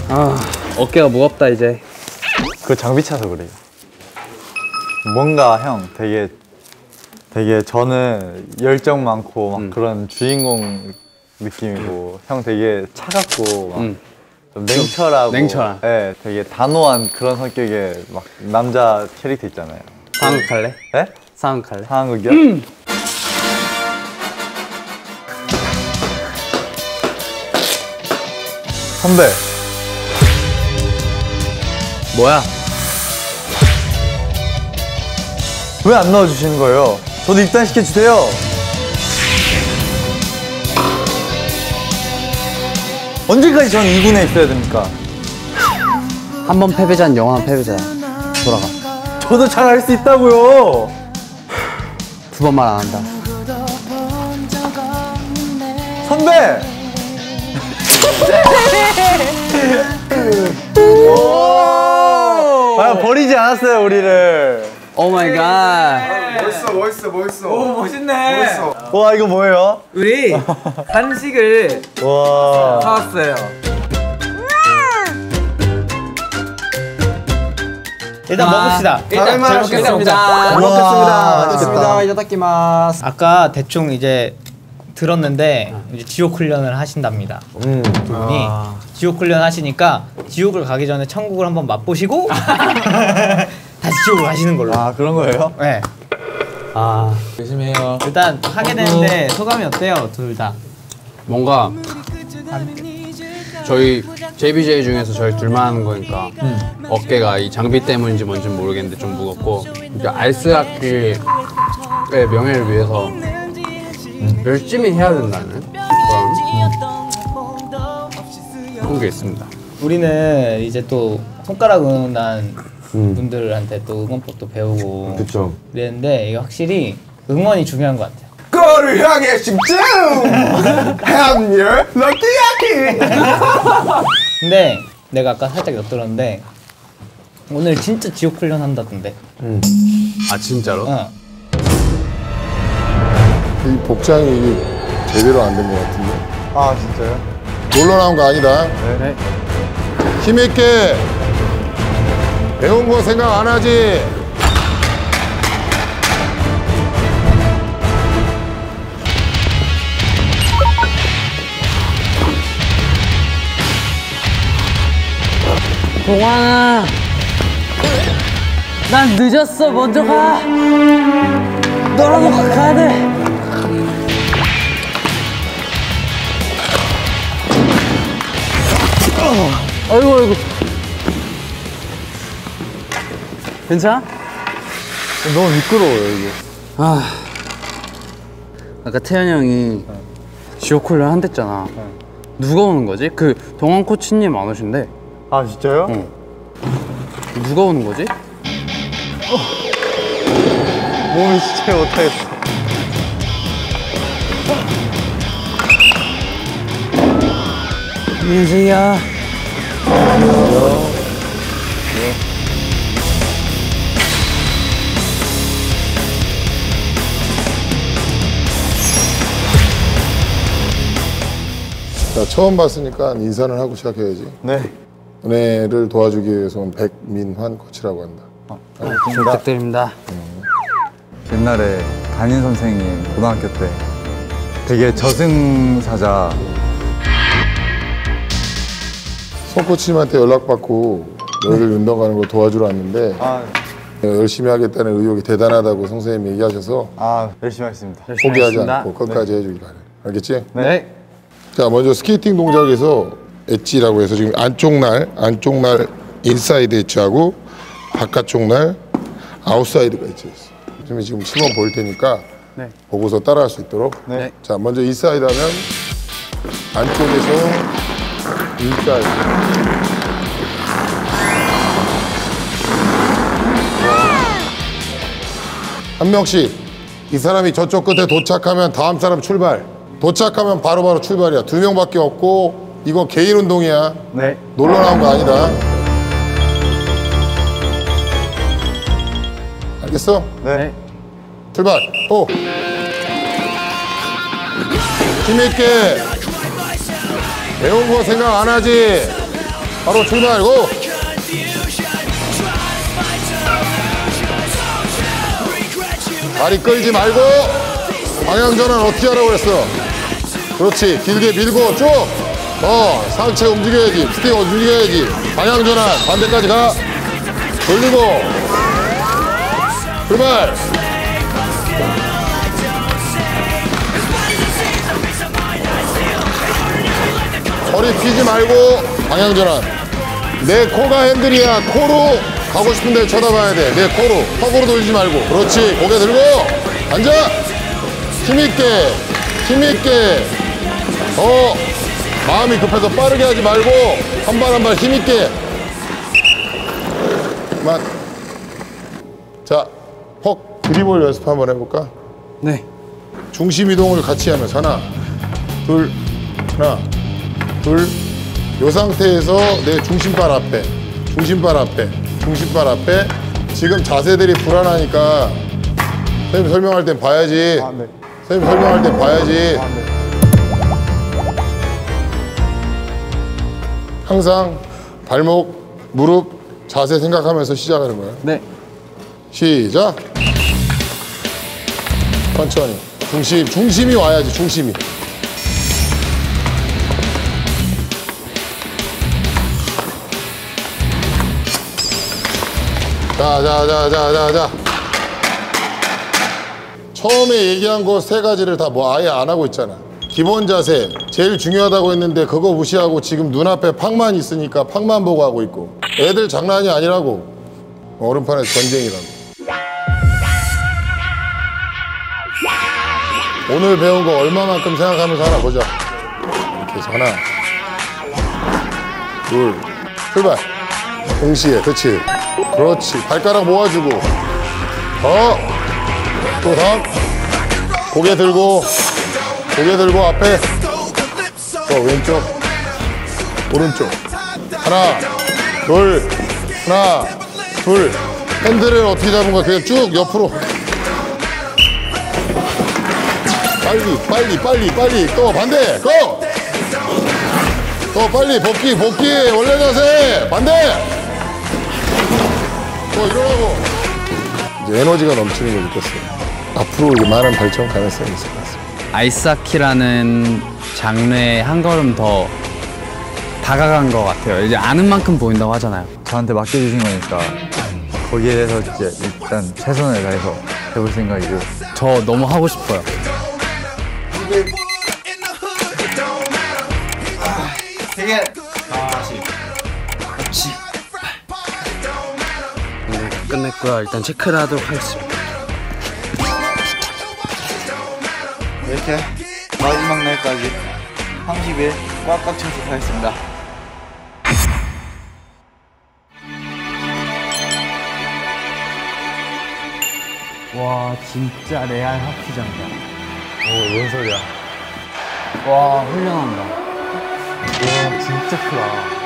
아, 어깨가 무겁다 이제. 그거 장비 차서 그래요. 뭔가 형 되게 저는 열정 많고 막 그런 주인공 느낌이고 형 되게 차갑고 막 좀 냉철하고 냉철한. 네, 되게 단호한 그런 성격의 막 남자 캐릭터 있잖아요. 상극 할래? 네? 상극 할래? 상극이요? 선배 뭐야? 왜 안 넣어주시는 거예요? 저도 입단시켜주세요. 언제까지 저는 2군에 있어야 됩니까? 한 번 패배자는 영원한 패배자야. 돌아가. 저도 잘할 수 있다고요. 두 번 말 안 한다. 선배! 과연 버리지 않았어요 우리를. 오 마이 갓. 멋있어. 오 멋있네. 멋있어. 와 이거 뭐예요? 우리 간식을 와 사왔어요. 일단 먹읍시다. 잘 먹겠습니다. 잘 먹겠습니다. 맛있겠다. 이타다키마스. 아까 대충 이제 들었는데 이제 지옥 훈련을 하신답니다. 두 분이 지옥 훈련 하시니까 지옥을 가기 전에 천국을 한번 맛보시고 다시 지옥을 가시는 걸로. 아 그런 거예요? 네. 아, 열심히 해요. 일단 하게 되는데 소감이 어때요, 둘 다? 뭔가 저희 JBJ 중에서 저희 둘만 하는 거니까 어깨가 이 장비 때문인지 뭔지 모르겠는데 좀 무겁고 그러니까 알스학기의 명예를 위해서 열심히 해야 된다는 그런 게 있습니다. 우리는 이제 또 손가락 응원단 분들한테 또 응원법도 배우고 그쵸. 그랬는데 이게 확실히 응원이 중요한 것 같아요. 골을 향해 집중! 함열 럭키야키! 근데 내가 아까 살짝 엿들었는데 오늘 진짜 지옥 훈련 한다던데. 아 진짜로? 이 복장이 제대로 안 된 것 같은데. 아 진짜요? 놀러 나온 거 아니다. 네. 힘있게 배운 거 생각 안 하지. 동환아, 난 늦었어. 먼저 가. 너라도 가야 돼. 아이고. 괜찮아? 너무 미끄러워요 이게. 아, 아까 태현이 형이 지옥 훈련 한댔잖아. 누가 오는 거지? 그 동환 코치님 안 오신대. 아 진짜요? 응. 누가 오는 거지? 몸이 진짜 못하겠어. 민승이야. 자, 처음 봤으니까 인사를 하고 시작해야지. 네. 은혜를 도와주기 위해서 온 백민환 코치라고 한다. 부탁드립니다. 옛날에 담임 선생님 고등학교 때 되게 저승사자. 송 코치님한테 연락받고 너희들 운동 가는 거 도와주러 왔는데 열심히 하겠다는 의욕이 대단하다고 선생님이 얘기하셔서 열심히 하겠습니다. 포기하지 하겠습니다. 않고 끝까지 해주길 바래. 알겠지? 네. 자, 먼저 스케이팅 동작에서 엣지라고 해서 지금 안쪽 날 인사이드 엣지하고 바깥쪽 날 아웃사이드가 엣지 있어. 지금 시범 보일 테니까 네. 보고서 따라할 수 있도록. 네. 자, 먼저 인사이드 하면 안쪽에서 인사이드. 한 명씩 이 사람이 저쪽 끝에 도착하면 다음 사람 출발. 도착하면 바로바로 출발이야. 2명밖에 없고 이거 개인 운동이야. 네. 놀러 나온 거 아니다. 알겠어? 네. 출발. 오. 힘있게. 배운 거 생각 안 하지. 바로 출발하고. 다리 끌지 말고 방향 전환 어떻게 하라고 그랬어. 그렇지. 길게 밀고 쭉. 상체 움직여야지. 스틱 움직여야지. 방향 전환 반대까지 가. 돌리고 출발. 허리 피지 말고 방향 전환. 내 코가 핸들이야. 코로 가고 싶은 데를 쳐다봐야 돼. 내 코로. 턱으로 돌리지 말고. 그렇지. 고개 들고 앉아. 힘있게 힘있게. 마음이 급해서 빠르게 하지 말고 한 발 한 발 힘있게. 그만. 자, 퍽 드리블 연습 한번 해볼까? 네. 중심 이동을 같이 하면서 하나 둘 하나 둘. 요 상태에서 내 중심발 앞에 중심발 앞에 중심발 앞에. 지금 자세들이 불안하니까 선생님 설명할 땐 봐야지. 네. 선생님 설명할 땐 봐야지. 항상 발목, 무릎, 자세 생각하면서 시작하는 거야. 네. 시작. 천천히. 중심이 와야지, 중심이. 자. 처음에 얘기한 거 세 가지를 다 뭐 아예 안 하고 있잖아. 기본 자세 제일 중요하다고 했는데 그거 무시하고 지금 눈앞에 팍만 있으니까 팍만 보고 하고 있고. 애들 장난이 아니라고. 얼음판에서 전쟁이라고. 오늘 배운 거 얼마만큼 생각하면서 하나 보자. 이렇게 해서 하나 둘 출발. 동시에. 그렇지. 발가락 모아주고. 또 다음. 고개 들고 앞에. 또 왼쪽 오른쪽. 하나 둘. 핸들을 어떻게 잡은 거야? 그냥 쭉 옆으로. 빨리. 또 반대. 고! 또 빨리 복귀. 원래 자세. 반대. 또 일어나고. 이제 에너지가 넘치는 걸 느꼈어요. 앞으로 이제 많은 발전 가능성이 있을 것 같습니다. 아이스하키라는 장르에 한 걸음 더 다가간 것 같아요. 이제 아는 만큼 보인다고 하잖아요. 저한테 맡겨주신 거니까 거기에 대해서 이제 일단 최선을 다해서 해볼 생각이고. 저 너무 하고 싶어요. 되게 끝냈고요. 일단 체크를 하도록 하겠습니다. 이렇게 마지막 날까지 30일 꽉꽉 채워서 하겠습니다. 와 진짜 레알 하키장이다. 뭔 소리야? 와, 훌륭한다. 와 진짜 크다.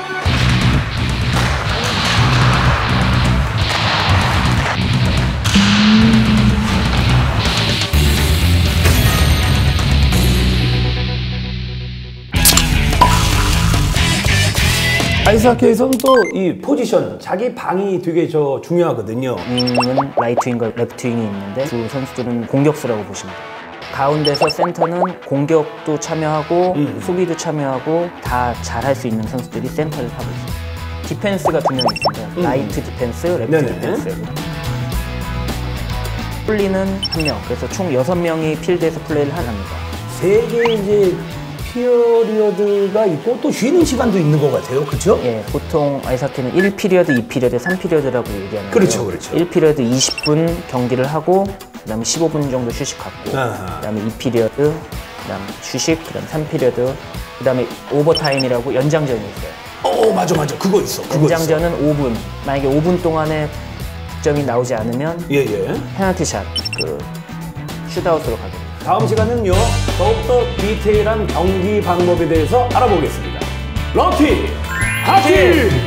아이스하키에서는 또 이 포지션, 자기 방이 되게 중요하거든요. 윙은 라이트 윙과 레프트 윙이 있는데 두 선수들은 공격수라고 보시면 돼요. 가운데서 센터는 공격도 참여하고 수비도 참여하고 다 잘할 수 있는 선수들이 센터를 하고 있어요. 디펜스가 두 명 있습니다. 라이트 디펜스, 레프트 네네. 디펜스. 플리는 한 명, 그래서 총 6명이 필드에서 플레이를 합니다. 세 개의 이제 피어리어드가 있고 또 쉬는 시간도 있는 것 같아요. 그렇죠? 예, 보통 아이스하키는 1피리어드, 2피리어드, 3피리어드라고 얘기하는데요. 그렇죠. 1피리어드 20분 경기를 하고 그다음에 15분 정도 휴식 갖고 아하. 그다음에 2피리어드, 그다음에 휴식, 그다음에 3피리어드, 그다음에 오버타임이라고 연장전이 있어요. 맞아. 그거 있어. 연장전은 5분. 만약에 5분 동안에 득점이 나오지 않으면 예. 페널티샷, 슛아웃으로 가게 됩니다. 다음 시간은요, 더욱더 디테일한 경기 방법에 대해서 알아보겠습니다. 럭키 하키!